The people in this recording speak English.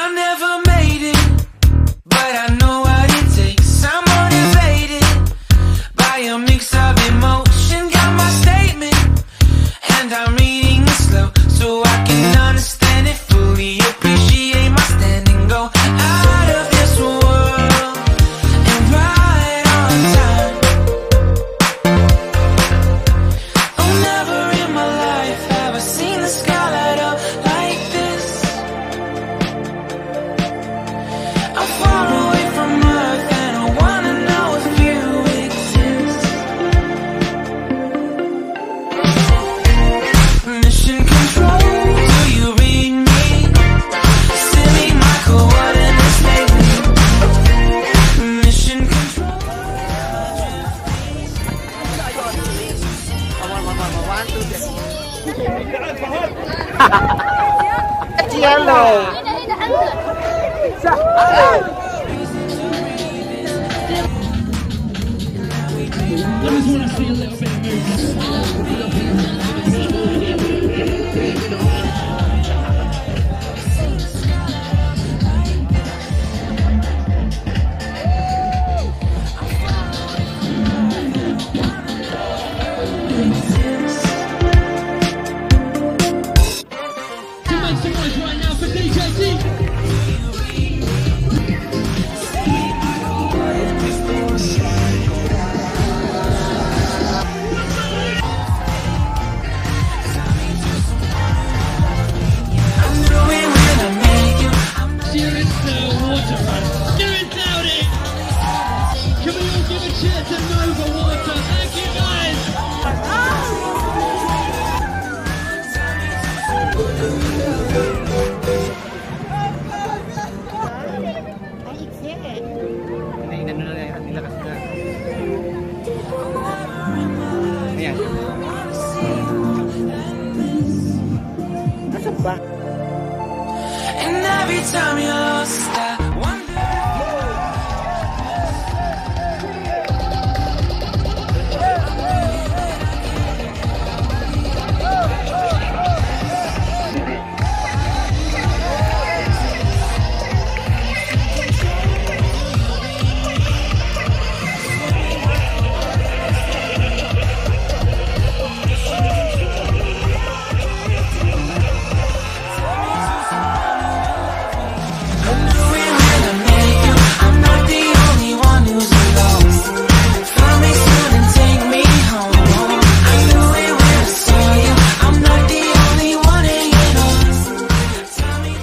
I never made it, but I know what it takes. I'm motivated by a mix of emotion. Got my statement, and I'm reading it slow so I can understand it fully. Appreciate my stand and go out of this world and right on time. Oh, never in my life have I seen the sky light up like this. I'm far away from Earth and I wanna know if you exist. Mission control, do you read me? Send me my coordinates lately. Mission control. I just want to see a little bit of movement. To make some noise right now for DJ D. And every time you stop